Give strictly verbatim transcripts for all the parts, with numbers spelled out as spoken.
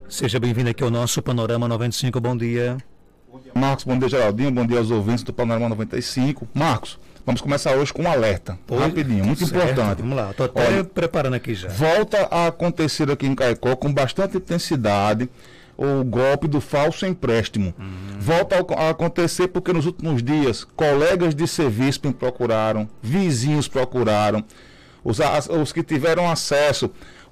Seja bem-vindo aqui ao nosso Panorama noventa e cinco, bom dia. Bom dia, Marcos, bom dia, Geraldinho, bom dia aos ouvintes do Panorama noventa e cinco. Marcos, vamos começar hoje com um alerta, Oi, rapidinho, muito certo, importante. Vamos lá, estou até Olha, preparando aqui já. Volta a acontecer aqui em Caicó com bastante intensidade o golpe do falso empréstimo. Hum. Volta a acontecer porque nos últimos dias colegas de serviço me procuraram, vizinhos procuraram, os, os que tiveram acesso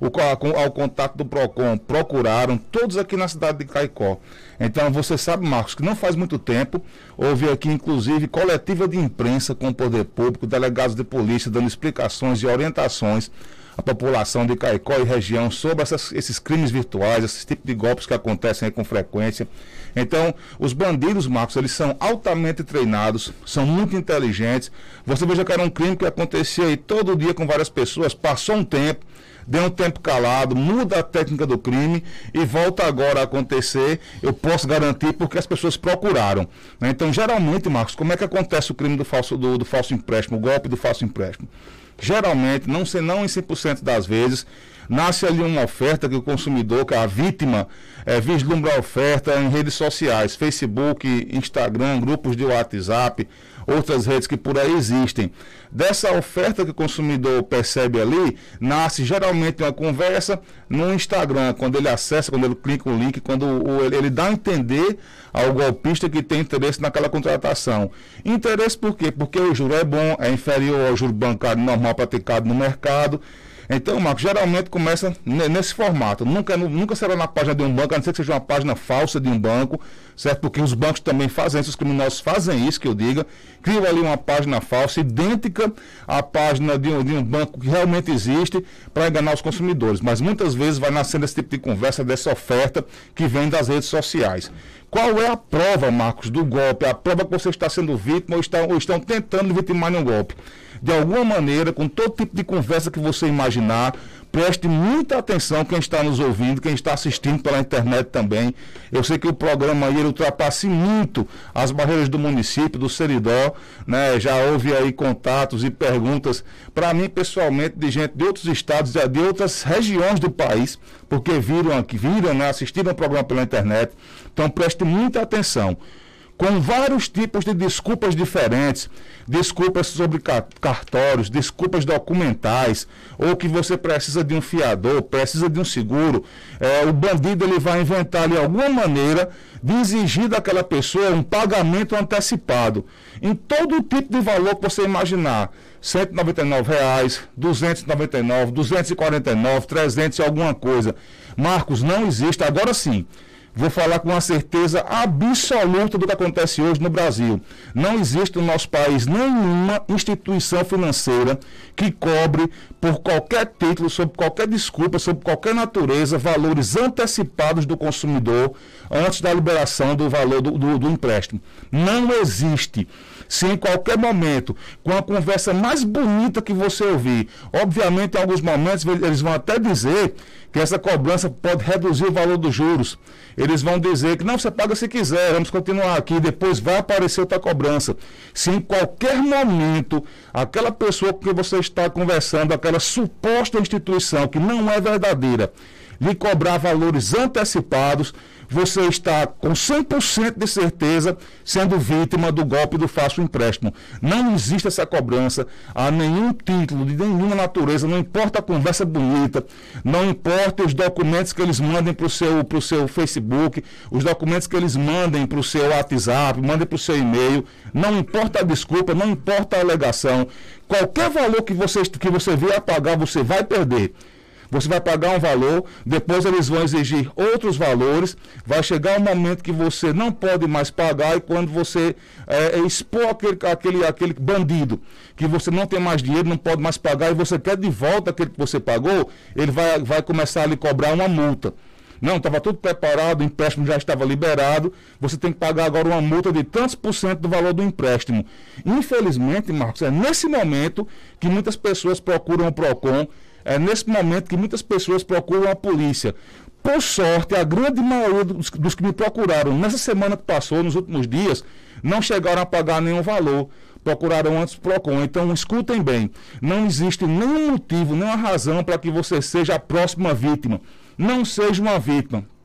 ao contato do PROCON procuraram, todos aqui na cidade de Caicó. Então você sabe, Marcos, que não faz muito tempo houve aqui inclusive coletiva de imprensa com o poder público, delegados de polícia dando explicações e orientações à população de Caicó e região sobre essas, esses crimes virtuais, esses tipos de golpes que acontecem aí com frequência. Então, os bandidos, Marcos, eles são altamente treinados, são muito inteligentes. Você veja que era um crime que acontecia aí todo dia com várias pessoas, passou um tempo, deu um tempo calado, muda a técnica do crime e volta agora a acontecer, eu posso garantir, porque as pessoas procuraram. Né? Então, geralmente, Marcos, como é que acontece o crime do falso, do, do falso empréstimo, o golpe do falso empréstimo? Geralmente, não, sei, não em cem por cento das vezes, nasce ali uma oferta que o consumidor, que a vítima, é, vislumbra a oferta em redes sociais, Facebook, Instagram, grupos de WhatsApp, outras redes que por aí existem. Dessa oferta que o consumidor percebe ali, nasce geralmente uma conversa no Instagram, quando ele acessa, quando ele clica o link, quando o, ele dá a entender ao golpista que tem interesse naquela contratação. Interesse por quê? Porque o juro é bom, é inferior ao juro bancário normal praticado no mercado. Então, Marcos, geralmente começa nesse formato. Nunca, nunca será na página de um banco, a não ser que seja uma página falsa de um banco, certo? Porque os bancos também fazem isso, os criminosos fazem isso, que eu diga. Criam ali uma página falsa, idêntica à página de um, de um banco que realmente existe, para enganar os consumidores. Mas muitas vezes vai nascendo esse tipo de conversa, dessa oferta que vem das redes sociais. Qual é a prova, Marcos, do golpe? A prova que você está sendo vítima ou estão, ou estão tentando vitimar um golpe? De alguma maneira, com todo tipo de conversa que você imaginar, preste muita atenção quem está nos ouvindo, quem está assistindo pela internet também. Eu sei que o programa aí ele ultrapassa muito as barreiras do município, do Seridó, né? Já houve aí contatos e perguntas para mim pessoalmente de gente de outros estados, de outras regiões do país, porque viram aqui, viram, né? Assistiram o programa pela internet. Então preste muita atenção. Com vários tipos de desculpas diferentes, desculpas sobre cartórios, desculpas documentais, ou que você precisa de um fiador, precisa de um seguro, é, o bandido ele vai inventar ali alguma maneira de exigir daquela pessoa um pagamento antecipado, em todo tipo de valor que você imaginar, cento e noventa e nove reais, duzentos e noventa e nove reais, duzentos e quarenta e nove reais, trezentos e alguma coisa. Marcos, não existe, agora sim. Vou falar com uma certeza absoluta do que acontece hoje no Brasil. Não existe no nosso país nenhuma instituição financeira que cobre por qualquer título, sob qualquer desculpa, sob qualquer natureza, valores antecipados do consumidor antes da liberação do valor do, do, do empréstimo. Não existe. Se em qualquer momento, com a conversa mais bonita que você ouvir, obviamente em alguns momentos eles vão até dizer que essa cobrança pode reduzir o valor dos juros. Eles vão dizer que não, você paga se quiser, vamos continuar aqui, depois vai aparecer outra cobrança. Se em qualquer momento aquela pessoa com quem você está conversando, aquela suposta instituição que não é verdadeira, lhe cobrar valores antecipados, você está com cem por cento de certeza sendo vítima do golpe do falso empréstimo. Não existe essa cobrança a nenhum título, de nenhuma natureza, não importa a conversa bonita, não importa os documentos que eles mandem para o seu, pro seu Facebook, os documentos que eles mandem para o seu WhatsApp, mandem para o seu e-mail, não importa a desculpa, não importa a alegação, qualquer valor que você, que você vier a pagar, você vai perder. Você vai pagar um valor, depois eles vão exigir outros valores, vai chegar um momento que você não pode mais pagar e quando você é, expor aquele, aquele, aquele bandido, que você não tem mais dinheiro, não pode mais pagar e você quer de volta aquele que você pagou, ele vai, vai começar a lhe cobrar uma multa. Não, estava tudo preparado, o empréstimo já estava liberado, você tem que pagar agora uma multa de tantos por cento do valor do empréstimo. Infelizmente, Marcos, é nesse momento que muitas pessoas procuram o PROCON, é nesse momento que muitas pessoas procuram a polícia. Por sorte, a grande maioria dos, dos que me procuraram nessa semana que passou, nos últimos dias, não chegaram a pagar nenhum valor. Procuraram antes o PROCON. Então, escutem bem, não existe nenhum motivo, nenhuma razão para que você seja a próxima vítima. Não seja uma vítima.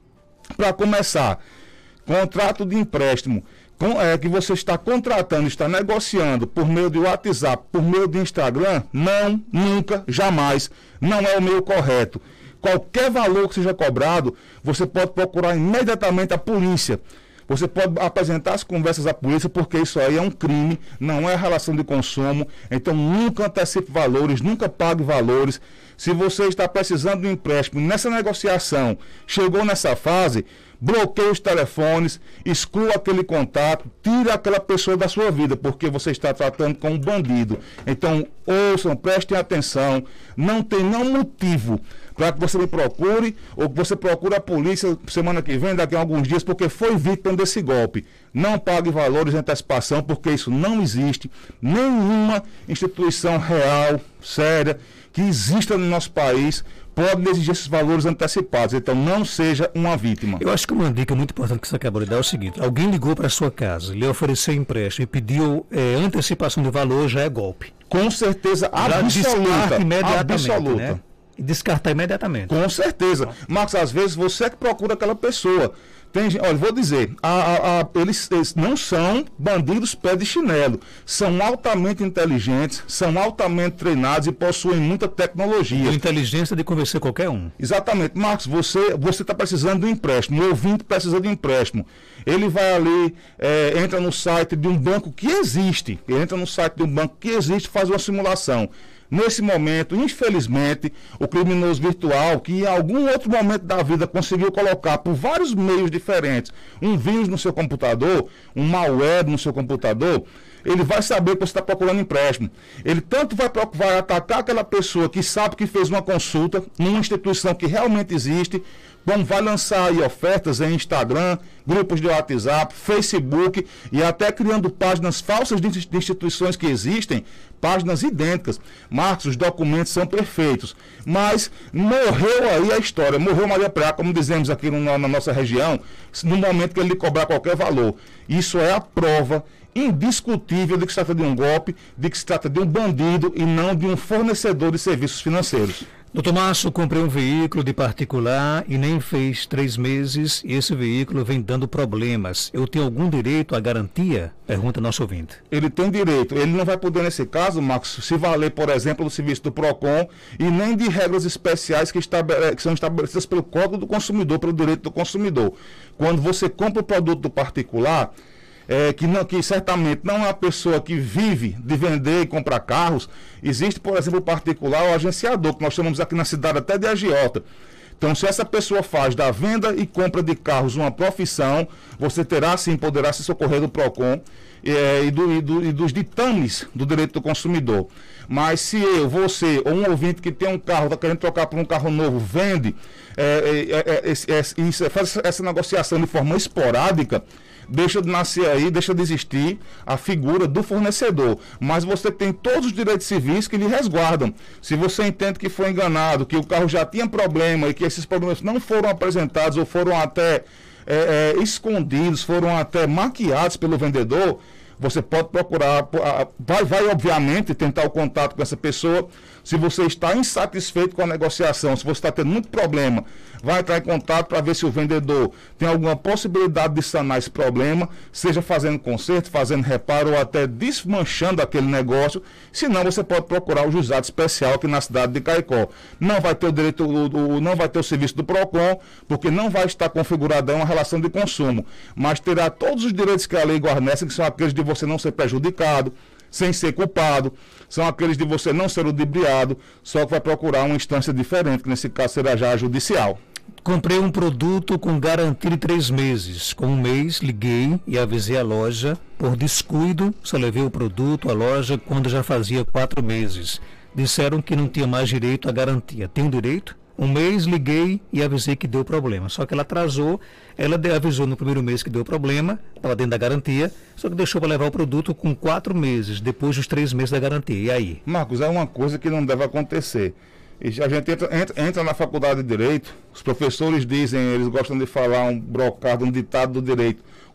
Para começar, contrato de empréstimo com, é, que você está contratando, está negociando por meio de WhatsApp, por meio de Instagram, não, nunca, jamais, não é o meio correto. Qualquer valor que seja cobrado, você pode procurar imediatamente a polícia. Você pode apresentar as conversas à polícia, porque isso aí é um crime, não é relação de consumo. Então, nunca antecipe valores, nunca pague valores. Se você está precisando de um empréstimo nessa negociação, chegou nessa fase, bloqueie os telefones, exclua aquele contato, tire aquela pessoa da sua vida, porque você está tratando com um bandido. Então, ouçam, prestem atenção, não tem nenhum motivo para que você me procure ou que você procure a polícia semana que vem, daqui a alguns dias, porque foi vítima desse golpe. Não pague valores de antecipação, porque isso não existe. Nenhuma instituição real, séria, que exista no nosso país pode exigir esses valores antecipados. Então, não seja uma vítima. Eu acho que uma dica muito importante que você acabou de dar é o seguinte: alguém ligou para a sua casa, lhe ofereceu empréstimo e pediu é, antecipação de valor, já é golpe. Com certeza absoluta. Imediatamente, absoluta. Né? E descartar imediatamente. Com certeza. Marcos, às vezes você é que procura aquela pessoa. Tem, olha, vou dizer, a, a, a, eles, eles não são bandidos pé de chinelo. São altamente inteligentes, são altamente treinados e possuem muita tecnologia. A inteligência de convencer qualquer um. Exatamente. Marcos, você você está precisando de um empréstimo, o ouvinte precisa de um empréstimo. Ele vai ali, é, entra no site de um banco que existe, ele entra no site de um banco que existe, faz uma simulação. Nesse momento, infelizmente, o criminoso virtual, que em algum outro momento da vida conseguiu colocar por vários meios diferentes um vírus no seu computador, um malware no seu computador, ele vai saber que você está procurando empréstimo. Ele tanto vai, vai atacar aquela pessoa que sabe que fez uma consulta numa instituição que realmente existe, como vai lançar aí ofertas em Instagram, grupos de WhatsApp, Facebook e até criando páginas falsas de instituições que existem, páginas idênticas. Marcos, os documentos são perfeitos, mas morreu aí a história, morreu Maria Praia, como dizemos aqui no, na nossa região, no momento que ele lhe cobrar qualquer valor. Isso é a prova indiscutível de que se trata de um golpe, de que se trata de um bandido e não de um fornecedor de serviços financeiros. Doutor Márcio, comprei um veículo de particular e nem fez três meses e esse veículo vem dando problemas. Eu tenho algum direito à garantia? Pergunta nosso ouvinte. Ele tem direito. Ele não vai poder, nesse caso, Marcos, se valer, por exemplo, do serviço do PROCON e nem de regras especiais que, estabele... que são estabelecidas pelo Código do Consumidor, pelo direito do consumidor. Quando você compra o produto do particular, É, que, não, que certamente não é uma pessoa que vive de vender e comprar carros. Existe, por exemplo, o particular, o agenciador, que nós chamamos aqui na cidade até de agiota. Então, se essa pessoa faz da venda e compra de carros uma profissão, você terá sim, poderá se socorrer do PROCON é, e, do, e, do, e dos ditames do direito do consumidor. Mas se eu, você ou um ouvinte que tem um carro, está querendo trocar por um carro novo, vende, é, é, é, é, é, isso, faz essa negociação de forma esporádica, deixa de nascer aí, deixa de existir a figura do fornecedor. Mas você tem todos os direitos civis que lhe resguardam. Se você entende que foi enganado, que o carro já tinha problema e que esses problemas não foram apresentados ou foram até é, é, escondidos, foram até maquiados pelo vendedor, você pode procurar, vai, vai obviamente tentar o contato com essa pessoa. Se você está insatisfeito com a negociação, se você está tendo muito problema, vai entrar em contato para ver se o vendedor tem alguma possibilidade de sanar esse problema, seja fazendo conserto, fazendo reparo ou até desmanchando aquele negócio. Se não, você pode procurar o juizado especial aqui na cidade de Caicó. Não vai ter o direito, o, o, não vai ter o serviço do PROCON, porque não vai estar configurada uma relação de consumo, mas terá todos os direitos que a lei guarnece, que são aqueles de você não ser prejudicado, sem ser culpado, são aqueles de você não ser ludibriado, só que vai procurar uma instância diferente, que nesse caso será já a judicial. Comprei um produto com garantia de três meses. Com um mês, liguei e avisei a loja. Por descuido, só levei o produto à loja quando já fazia quatro meses. Disseram que não tinha mais direito à garantia. Tem direito? Um mês, liguei e avisei que deu problema. Só que ela atrasou, ela avisou no primeiro mês que deu problema, estava dentro da garantia, só que deixou para levar o produto com quatro meses, depois dos três meses da garantia. E aí? Marcos, é uma coisa que não deve acontecer. E a gente entra, entra, entra na faculdade de Direito, os professores dizem, eles gostam de falar um brocado, um ditado do direito.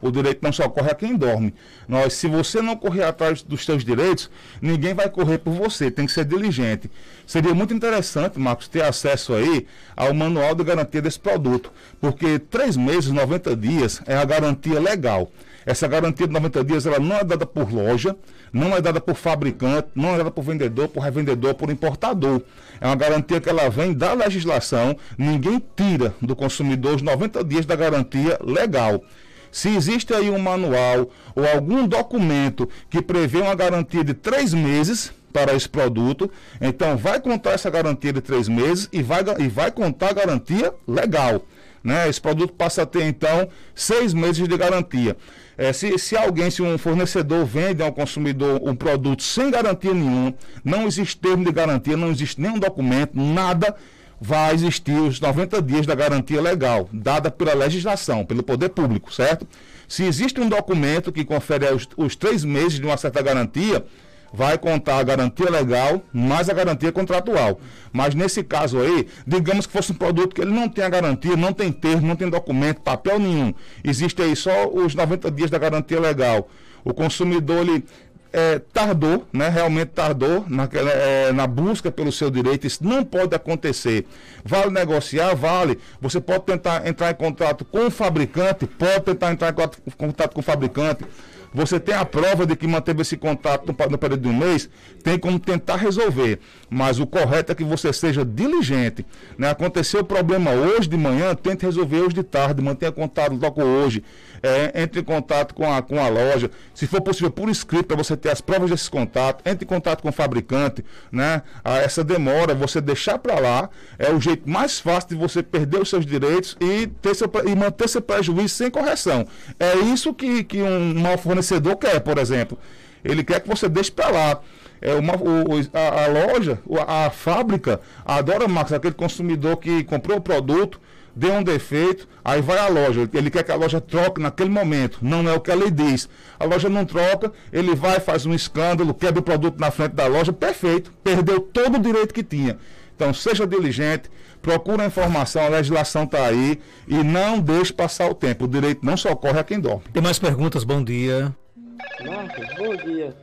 O direito não socorre a quem dorme. Nós, se você não correr atrás dos seus direitos, ninguém vai correr por você, tem que ser diligente. Seria muito interessante, Marcos, ter acesso aí ao manual de garantia desse produto, porque três meses, noventa dias é a garantia legal. Essa garantia de noventa dias ela não é dada por loja, não é dada por fabricante, não é dada por vendedor, por revendedor, por importador. É uma garantia que ela vem da legislação, ninguém tira do consumidor os noventa dias da garantia legal. Se existe aí um manual ou algum documento que prevê uma garantia de três meses para esse produto, então vai contar essa garantia de três meses e vai, e vai contar a garantia legal. Né? Esse produto passa a ter, então, seis meses de garantia. É, se, se alguém, se um fornecedor vende ao consumidor um produto sem garantia nenhuma, não existe termo de garantia, não existe nenhum documento, nada, vai existir os noventa dias da garantia legal, dada pela legislação, pelo poder público, certo? Se existe um documento que confere os, os três meses de uma certa garantia, vai contar a garantia legal mais a garantia contratual. Mas nesse caso aí, digamos que fosse um produto que ele não tem a garantia, não tem termo, não tem documento, papel nenhum. Existe aí só os noventa dias da garantia legal. O consumidor, ele é, tardou, né, realmente tardou naquela, é, na busca pelo seu direito. Isso não pode acontecer. Vale negociar? Vale. Você pode tentar entrar em contato com o fabricante, pode tentar entrar em contato com o fabricante. Você tem a prova de que manteve esse contato no, no período de um mês, tem como tentar resolver. Mas o correto é que você seja diligente. Né? Aconteceu o problema hoje de manhã, tente resolver hoje de tarde, mantenha contato logo hoje. É, entre em contato com a, com a loja, se for possível por escrito, para você ter as provas desses contatos, entre em contato com o fabricante, né? Ah, essa demora, você deixar para lá, é o jeito mais fácil de você perder os seus direitos e, ter seu, e manter seu prejuízo sem correção. É isso que, que um mau fornecedor quer, por exemplo. Ele quer que você deixe para lá. É uma, o, a, a loja, a, a fábrica, adora, Marcos, aquele consumidor que comprou o produto, deu um defeito, aí vai à loja, ele quer que a loja troque naquele momento, não é o que a lei diz. A loja não troca, ele vai, faz um escândalo, quebra o produto na frente da loja, perfeito, perdeu todo o direito que tinha. Então, seja diligente, procura a informação, a legislação está aí e não deixe passar o tempo. O direito não socorre a quem dorme. Tem mais perguntas? Bom dia. Marcos, bom dia.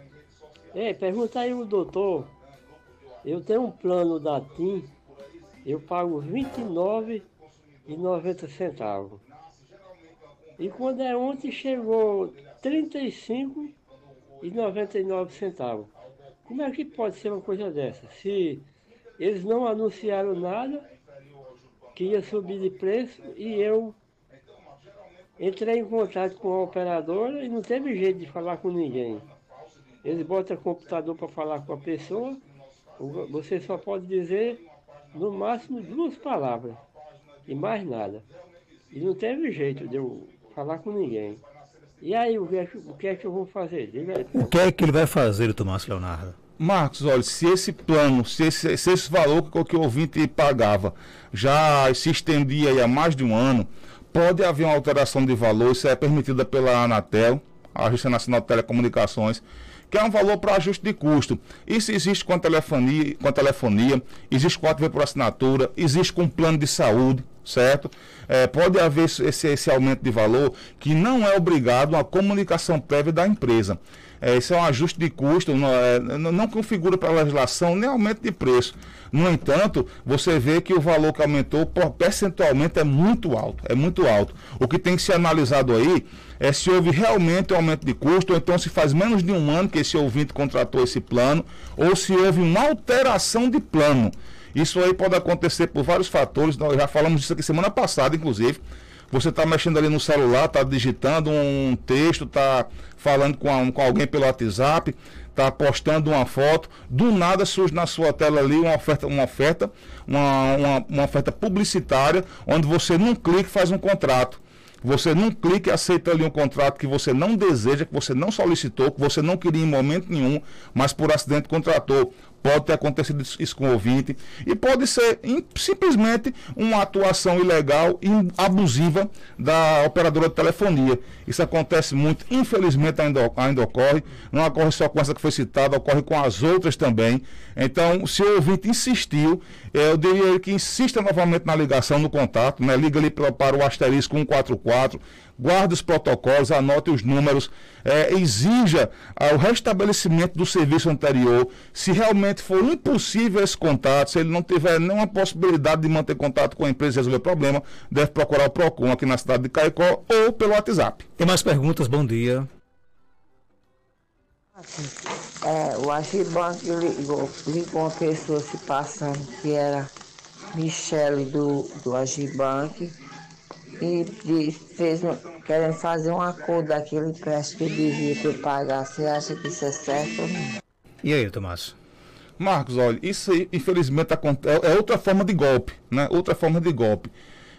É, pergunta aí o doutor, eu tenho um plano da TIM, eu pago vinte e nove reais e noventa centavos. E quando é ontem chegou trinta e cinco reais e noventa e nove centavos. Como é que pode ser uma coisa dessa? Se eles não anunciaram nada, que ia subir de preço, e eu entrei em contato com a operadora e não teve jeito de falar com ninguém. Eles botam o computador para falar com a pessoa, você só pode dizer no máximo duas palavras. E mais nada. E não teve jeito de eu falar com ninguém. E aí, o que é que, o que, é que eu vou fazer? Diga aí. O que é que ele vai fazer, Tomás Leonardo? Marcos, olha, se esse plano, se esse, se esse valor que, que o ouvinte pagava já se estendia aí há mais de um ano, pode haver uma alteração de valor, isso é permitida pela Anatel, a Agência Nacional de Telecomunicações, que é um valor para ajuste de custo. Isso existe com a telefonia, com a telefonia, existe com a T V por assinatura, existe com plano de saúde, certo? É, pode haver esse, esse aumento de valor que não é obrigado a comunicação prévia da empresa. É, esse é um ajuste de custo, não, é, não configura para a legislação nem aumento de preço. No entanto, você vê que o valor que aumentou percentualmente é muito alto, é muito alto. O que tem que ser analisado aí é se houve realmente um aumento de custo, ou então se faz menos de um ano que esse ouvinte contratou esse plano, ou se houve uma alteração de plano. Isso aí pode acontecer por vários fatores, nós já falamos disso aqui semana passada, inclusive. Você está mexendo ali no celular, está digitando um texto, está falando com, a, com alguém pelo WhatsApp, está postando uma foto, do nada surge na sua tela ali uma oferta, uma oferta, uma, uma, uma oferta publicitária, onde você num clique faz um contrato. Você num clique aceita ali um contrato que você não deseja, que você não solicitou, que você não queria em momento nenhum, mas por acidente contratou. pode ter acontecido isso com o ouvinte, e pode ser in, simplesmente uma atuação ilegal e abusiva da operadora de telefonia. Isso acontece muito, infelizmente ainda, ainda ocorre, não ocorre só com essa que foi citada, ocorre com as outras também. Então, se o ouvinte insistiu, eu diria que insista novamente na ligação, no contato, né? Liga ali para, para o asterisco cento e quarenta e quatro, guarde os protocolos, anote os números, é, exija ah, o restabelecimento do serviço anterior. Se realmente for impossível esse contato, se ele não tiver nenhuma possibilidade de manter contato com a empresa e resolver o problema, deve procurar o PROCON aqui na cidade de Caicó ou pelo WhatsApp. Tem mais perguntas? Bom dia. É, o Agibank ligou, ligou uma pessoa se passando que era Michele do, do Agibank e diz, fez, querendo fazer um acordo daquele empréstimo que devia que eu pagar. Você acha que isso é certo ou não? E aí, Tomás? Marcos, olha, isso aí, infelizmente, é outra forma de golpe, né? Outra forma de golpe.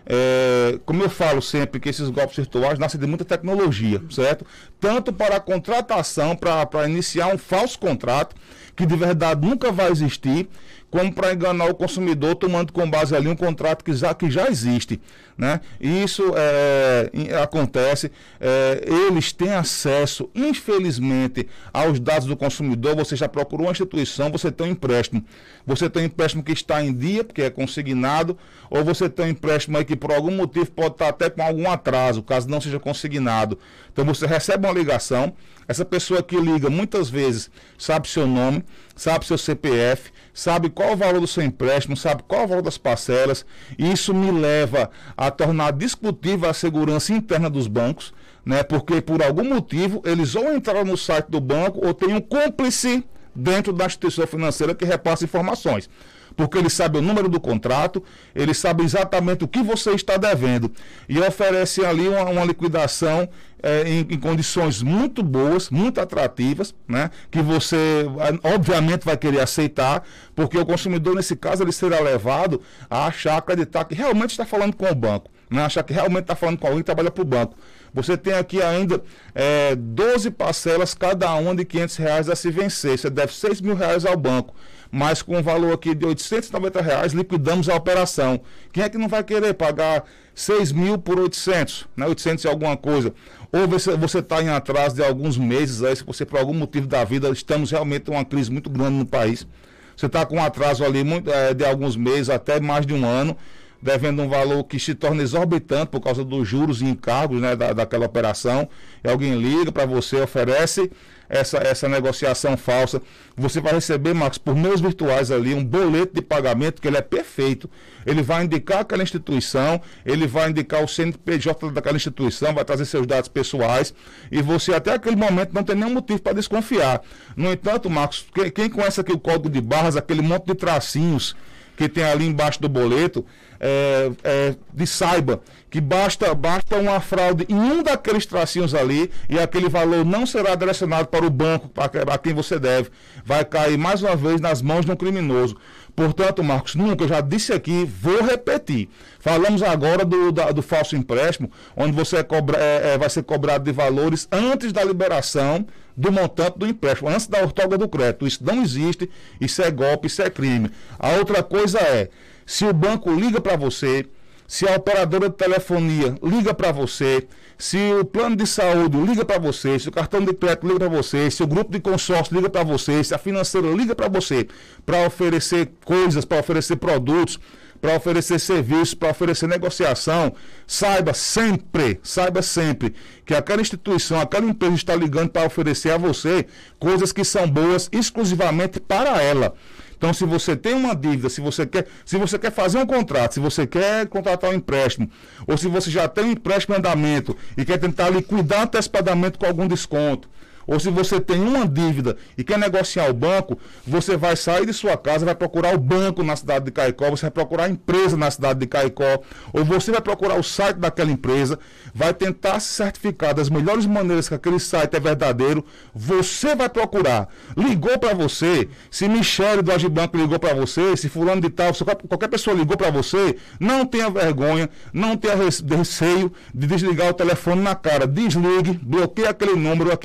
É, como eu falo sempre, que esses golpes virtuais nascem de muita tecnologia, certo? Tanto para a contratação, para iniciar um falso contrato, que de verdade nunca vai existir, como para enganar o consumidor, tomando com base ali um contrato que já, que já existe, né? E isso é, acontece, é, eles têm acesso, infelizmente, aos dados do consumidor. Você já procurou uma instituição, você tem um empréstimo, você tem um empréstimo que está em dia, porque é consignado, ou você tem um empréstimo aí que por algum motivo pode estar até com algum atraso, caso não seja consignado. Então você recebe uma ligação, essa pessoa que liga muitas vezes sabe seu nome, sabe seu C P F, sabe qual o valor do seu empréstimo, sabe qual o valor das parcelas, e isso me leva a tornar discutível a segurança interna dos bancos, né? Porque por algum motivo eles ou entraram no site do banco ou tem um cúmplice dentro da instituição financeira que repassa informações. Porque ele sabe o número do contrato, ele sabe exatamente o que você está devendo e oferece ali uma, uma liquidação é, em, em condições muito boas, muito atrativas, né? Que você obviamente vai querer aceitar, porque o consumidor nesse caso ele será levado a achar, acreditar que realmente está falando com o banco, né? Achar que realmente está falando com alguém que trabalha para o banco. Você tem aqui ainda é, doze parcelas, cada uma de quinhentos reais a se vencer. Você deve seis mil reais ao banco, mas com um valor aqui de oitocentos e noventa reais, liquidamos a operação. Quem é que não vai querer pagar seis mil por oitocentos, né? oitocentos e alguma coisa? Ou você está em atraso de alguns meses, aí, se você por algum motivo da vida, estamos realmente em uma crise muito grande no país. Você está com um atraso ali muito, é, de alguns meses, até mais de um ano, devendo um valor que se torna exorbitante por causa dos juros e encargos, né, da, daquela operação, e alguém liga para você, oferece essa, essa negociação falsa, você vai receber, Marcos, por meios virtuais ali, um boleto de pagamento que ele é perfeito. Ele vai indicar aquela instituição, ele vai indicar o C N P J daquela instituição, vai trazer seus dados pessoais, e você até aquele momento não tem nenhum motivo para desconfiar. No entanto, Marcos, quem, quem conhece aqui o código de barras, aquele monte de tracinhos que tem ali embaixo do boleto, é, é, de saiba que basta, basta uma fraude em um daqueles tracinhos ali e aquele valor não será direcionado para o banco, para quem você deve. Vai cair mais uma vez nas mãos de um criminoso. Portanto, Marcos, nunca, eu já disse aqui, vou repetir. Falamos agora do, da, do falso empréstimo, onde você é cobra, é, é, vai ser cobrado de valores antes da liberação do montante do empréstimo, antes da outorga do crédito. Isso não existe, isso é golpe, isso é crime. A outra coisa é, se o banco liga para você, se a operadora de telefonia liga para você, se o plano de saúde liga para você, se o cartão de crédito liga para você, se o grupo de consórcio liga para você, se a financeira liga para você para oferecer coisas, para oferecer produtos, para oferecer serviços, para oferecer negociação, saiba sempre, saiba sempre que aquela instituição, aquela empresa está ligando para oferecer a você coisas que são boas exclusivamente para ela. Então, se você tem uma dívida, se você quer, se você quer fazer um contrato, se você quer contratar um empréstimo, ou se você já tem um empréstimo em andamento e quer tentar liquidar antecipadamente com algum desconto, ou se você tem uma dívida e quer negociar o banco, você vai sair de sua casa, vai procurar o banco na cidade de Caicó, você vai procurar a empresa na cidade de Caicó, ou você vai procurar o site daquela empresa, vai tentar se certificar das melhores maneiras que aquele site é verdadeiro, você vai procurar. Ligou para você, se Michele do Agibanco ligou para você, se fulano de tal, se qualquer pessoa ligou para você, não tenha vergonha, não tenha receio de desligar o telefone na cara, desligue, bloqueie aquele número, aquilo não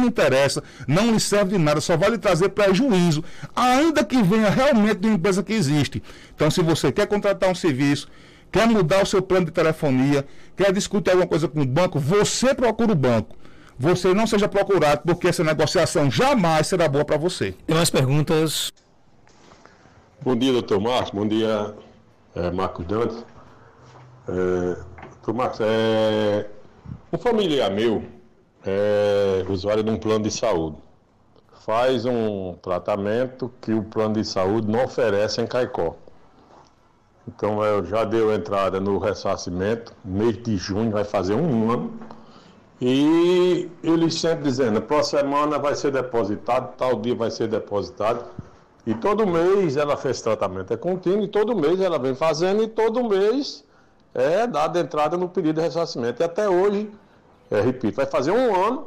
lhe interessa, não lhe serve de nada, só vai lhe trazer prejuízo, ainda que venha realmente de uma empresa que existe. Então, se você quer contratar um serviço, quer mudar o seu plano de telefonia, quer discutir alguma coisa com o banco, você procura o banco. Você não seja procurado, porque essa negociação jamais será boa para você. Tem mais perguntas? Bom dia, doutor Marcos. Bom dia, é, Marcos Dantas. É, doutor Marcos, é, um familiar meu é usuário de um plano de saúde. Faz um tratamento que o plano de saúde não oferece em Caicó. Então, eu já deu entrada no ressarcimento, mês de junho, vai fazer um ano. E ele sempre dizendo, próxima semana vai ser depositado, tal dia vai ser depositado. E todo mês ela fez tratamento, é contínuo, e todo mês ela vem fazendo, e todo mês é dada entrada no pedido de ressarcimento. E até hoje, é, repito, vai fazer um ano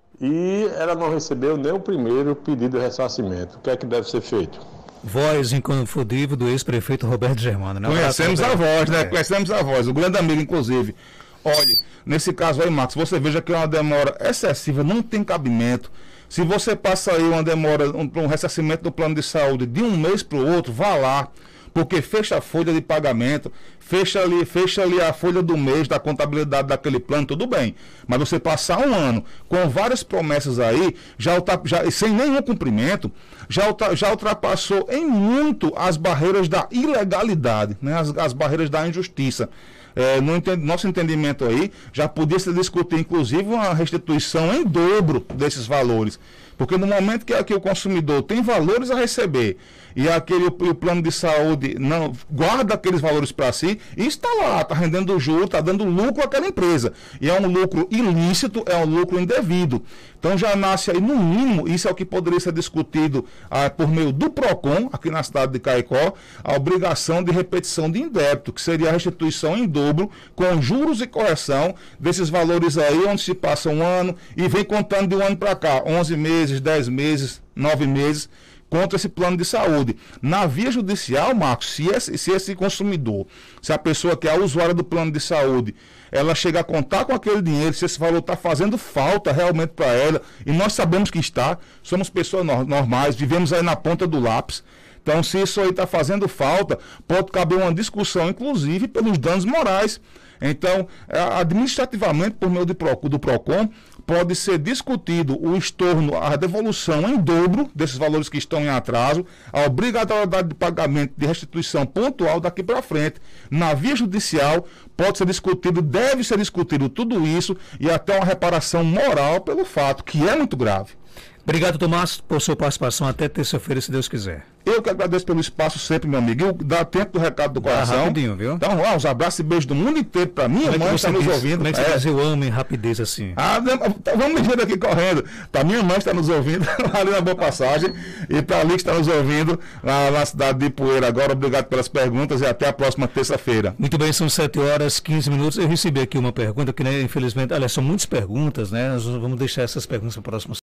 e ela não recebeu nem o primeiro pedido de ressarcimento. O que é que deve ser feito? Voz inconfundível do ex-prefeito Roberto Germano, né? Conhecemos a voz, né? É. Conhecemos a voz, o grande amigo, inclusive. Olha, nesse caso aí, Marcos, você veja que é uma demora excessiva, não tem cabimento. Se você passa aí uma demora, um, um ressarcimento do plano de saúde de um mês para o outro, vá lá, porque fecha a folha de pagamento, fecha ali, fecha ali a folha do mês da contabilidade daquele plano, tudo bem. Mas você passar um ano com várias promessas aí, já, já sem nenhum cumprimento, já, já ultrapassou em muito as barreiras da ilegalidade, né? as, as barreiras da injustiça. É, no entend nosso entendimento aí, já podia se discutir, inclusive, uma restituição em dobro desses valores. Porque no momento que aqui o consumidor tem valores a receber e aquele o plano de saúde não guarda aqueles valores para si, isso está lá, está rendendo juros, está dando lucro àquela empresa. E é um lucro ilícito, é um lucro indevido. Então já nasce aí, no mínimo, isso é o que poderia ser discutido ah, por meio do PROCON, aqui na cidade de Caicó, a obrigação de repetição de indébito, que seria a restituição em dobro, com juros e correção desses valores aí, onde se passa um ano e vem contando de um ano para cá, onze meses, dez meses, nove meses, contra esse plano de saúde. Na via judicial, Marcos, se esse, se esse consumidor, se a pessoa que é a usuária do plano de saúde, ela chega a contar com aquele dinheiro, se esse valor está fazendo falta realmente para ela, e nós sabemos que está, somos pessoas no normais, vivemos aí na ponta do lápis. Então, se isso aí está fazendo falta, pode caber uma discussão, inclusive, pelos danos morais. Então, administrativamente, por meio do PROCON, pode ser discutido o estorno, a devolução em dobro desses valores que estão em atraso, a obrigatoriedade de pagamento de restituição pontual daqui para frente. Na via judicial, pode ser discutido, deve ser discutido tudo isso e até uma reparação moral pelo fato, que é muito grave. Obrigado, Tomás, por sua participação. Até terça-feira, se Deus quiser. Eu que agradeço pelo espaço sempre, meu amigo. Eu dá tempo do recado do coração. Ah, rapidinho, viu? Então, ó, uns abraços e beijos do mundo inteiro para minha mãe que está nos ouvindo. Como é que você diz, eu amo em rapidez assim? Ah, vamos me ver aqui correndo. Para minha mãe que está nos ouvindo ali na Boa Passagem e para ali que está nos ouvindo lá na cidade de Ipueira. Agora, obrigado pelas perguntas e até a próxima terça-feira. Muito bem, são sete horas e quinze minutos. Eu recebi aqui uma pergunta que, né, infelizmente, olha, são muitas perguntas, né? Nós vamos deixar essas perguntas para a próxima